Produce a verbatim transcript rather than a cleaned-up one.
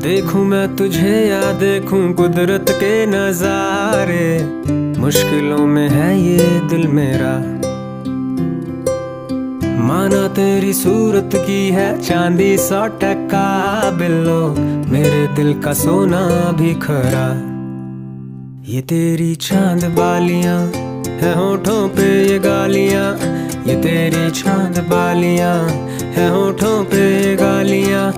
देखूं मैं तुझे या देखूं कुदरत के नजारे, मुश्किलों में है ये दिल मेरा। माना तेरी सूरत की है चांदी सौ टका बिल्लो, मेरे दिल का सोना भी खरा। ये तेरी चांद बालियां है होठों पे ये गालियां, ये तेरी चांद बालियां है होठों पे ये गालियां।